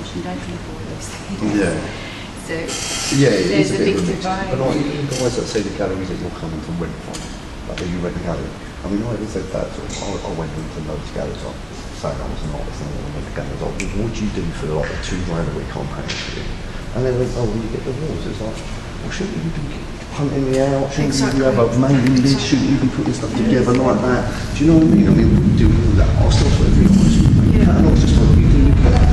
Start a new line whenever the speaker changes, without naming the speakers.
and don't drink all those things.
Yeah.
So
yeah, it
there's
is
a big
of a mix.
divide.
But like, you guys that say the galleries that you're coming from went from, like you read the gallery. I mean, I even said that sort of, I went into those galleries, like saying I was an artist and I went to galleries, like, what do you do for like the £2 grand a week I'm paying for you? And they went, oh, well, you get the awards. It's like, well, shouldn't you be hunting me out? Shouldn't you have a mailing list? Shouldn't you be putting stuff together like that? Do you know what I mean? I mean, we do all that. I still sort of realised, and I was just like, you do that.